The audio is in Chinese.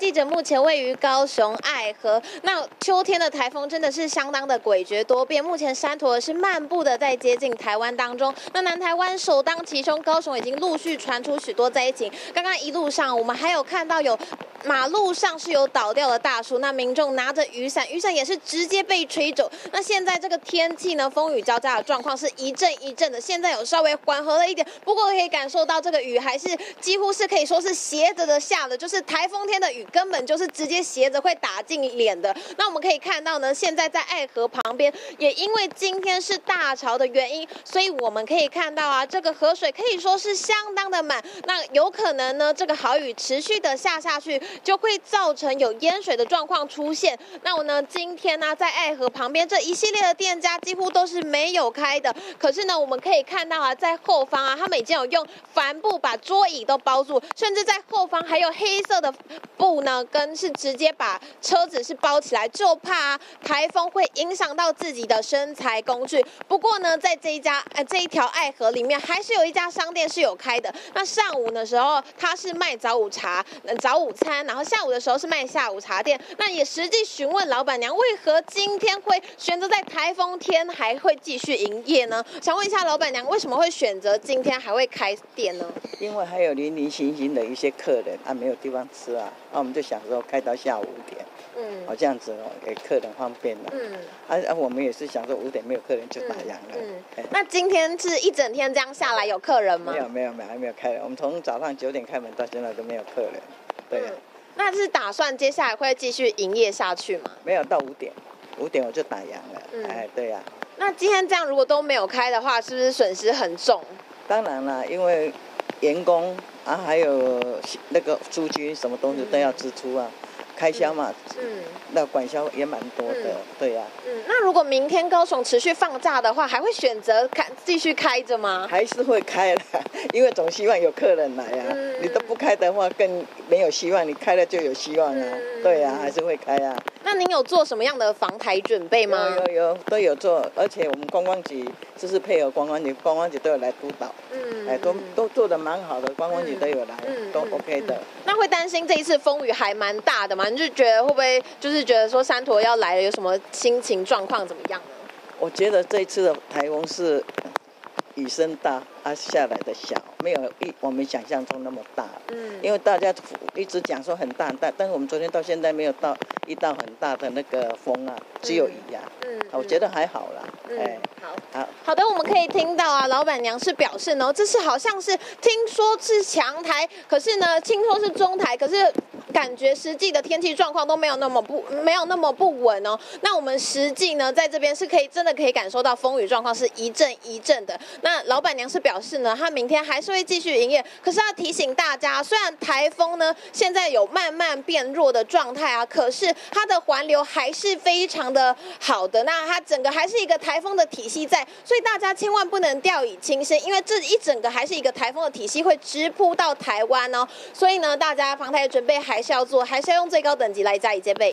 记者目前位于高雄爱河。那秋天的台风真的是相当的诡谲多变，目前山陀是漫步的在接近台湾当中。那南台湾首当其冲，高雄已经陆续传出许多灾情。刚刚一路上我们还有看到有马路上是有倒掉的大树，那民众拿着雨伞，雨伞也是直接被吹走。那现在这个天气呢，风雨交加的状况是一阵一阵的，现在有稍微缓和了一点，不过可以感受到这个雨还是几乎是可以说是斜着的下的，就是台风天的雨根本就是直接斜着会打进脸的。那我们可以看到呢，现在在爱河旁边，也因为今天是大潮的原因，所以我们可以看到啊，这个河水可以说是相当的满。那有可能呢，这个好雨持续的下去，就会造成有淹水的状况出现。那我呢，今天呢，在爱河旁边这一系列的店家几乎都是没有开的。可是呢，我们可以看到啊，在后方啊，他们已经有用帆布把桌椅都包住，甚至在后方还有黑色的布呢，是直接把车子是包起来，就怕台风会影响到自己的生财工具。不过呢，在这一条爱河里面，还是有一家商店是有开的。那上午的时候，它是卖早午餐，然后下午的时候是卖下午茶店。那也实际询问老板娘，为何今天会选择在台风天还会继续营业呢？想问一下老板娘，为什么会选择今天还会开店呢？ 因为还有零零星星的一些客人啊，没有地方吃啊，那我们就想说开到下午5点，这样子给客人方便了。我们也是想说5点没有客人就打烊了。 那今天是一整天这样下来有客人吗？ 没有，还没有开人。我们从早上9点开门到现在都没有客人。对。 那是打算接下来会继续营业下去吗？ 没有，到5点我就打烊了。对呀。 那今天这样如果都没有开的话，是不是损失很重？ 当然了，因为员工啊，还有那个租金什么东西都要支出啊，开销嘛，那管销也蛮多的，对呀。 那如果明天高雄持续放假的话，还会选择继续开着吗？ 还是会开的，因为总希望有客人来啊。你都不开的话，更没有希望；你开了就有希望啊。对呀，还是会开啊。 那您有做什么样的防台准备吗？ 有都有做，而且我们观光局就是配合观光局都有来督导，都做得蛮好的，观光局都有来，都 OK 的。 那会担心这一次风雨还蛮大的吗？你就觉得会不会就是觉得说山陀要来了，有什么心情状况怎么样呢？ 我觉得这一次的台风是雨声大下来的小，没有我们想象中那么大。因为大家一直讲说很大，但是我们昨天到现在没有一道很大的那个风啊，只有雨啊。我觉得还好啦。 好的，我们可以听到啊，老板娘是表示呢，这是好像是听说是强台，可是呢，听说是中台，可是感觉实际的天气状况都没有那么不稳哦。那我们实际呢，在这边是真的可以感受到风雨状况是一阵一阵的。那老板娘是表示呢，她明天还是会继续营业，可是要提醒大家，虽然台风呢现在有慢慢变弱的状态啊，可是它的环流还是非常的好的。那它整个还是一个台风的体系在，所以大家千万不能掉以轻心，因为这一整个还是一个台风的体系会直扑到台湾哦。所以呢，大家防台准备还是要做，还是要用最高等级来加以戒备。